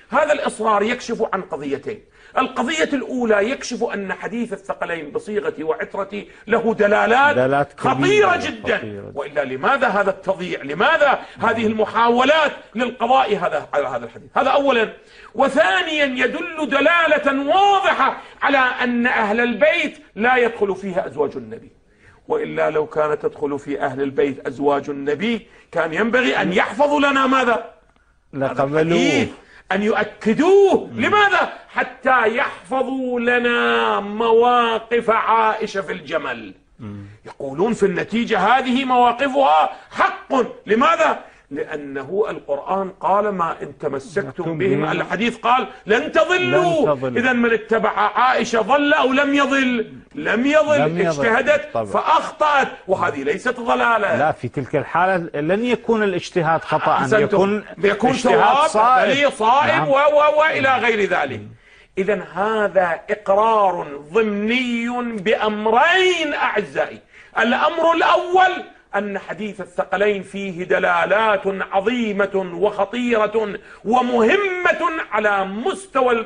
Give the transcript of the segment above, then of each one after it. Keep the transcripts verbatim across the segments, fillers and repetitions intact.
هذا الإصرار يكشف عن قضيتين. القضية الأولى يكشف أن حديث الثقلين بصيغتي وعترتي له دلالات, دلالات خطيرة جدا خطيرة. وإلا لماذا هذا التضييع؟ لماذا هذه المحاولات للقضاء هذا على هذا الحديث؟ هذا أولا. وثانيا يدل دلالة واضحة على أن أهل البيت لا يدخل فيها أزواج النبي، وإلا لو كانت تدخل في أهل البيت أزواج النبي كان ينبغي أن يحفظوا لنا ماذا؟ لقبلوه، أن يؤكدوه. لماذا؟ حتى يحفظوا لنا مواقف عائشة في الجمل. يقولون في النتيجة هذه مواقفها حق. لماذا؟ لأنه القرآن قال ما إن تمسكتم بهم، الحديث قال لن تضلوا. إذا من اتبع عائشة ضل أو لم يضل؟ لم يضل, لم يضل. اجتهدت طبعا. فأخطأت، وهذه ليست ضلالة. لا، في تلك الحالة لن يكون الاجتهاد خطأ، يكون يكون اجتهاد صائب, صائب نعم. وإلى غير ذلك. إذا هذا إقرار ضمني بأمرين أعزائي. الأمر الأول أن حديث الثقلين فيه دلالات عظيمة وخطيرة ومهمة على مستوى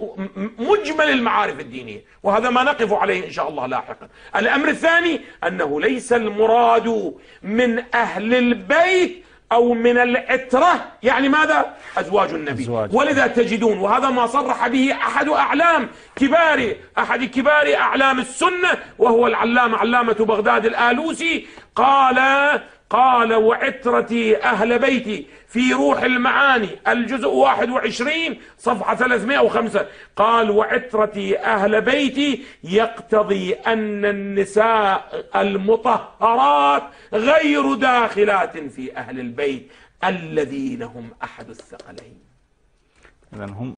مجمل المعارف الدينية، وهذا ما نقف عليه إن شاء الله لاحقا. الأمر الثاني أنه ليس المراد من أهل البيت أو من العترة يعني ماذا؟ أزواج النبي. أزواج. ولذا تجدون، وهذا ما صرح به أحد أعلام كبار أحد كبار أعلام السنة وهو العلامة علامة بغداد الآلوسي، قال قال وعترتي أهل بيتي في روح المعاني الجزء واحد وعشرين صفحة ثلاثمائة وخمسة، قال وعترتي أهل بيتي يقتضي أن النساء المطهرات غير داخلات في أهل البيت الذين هم أحد الثقلين.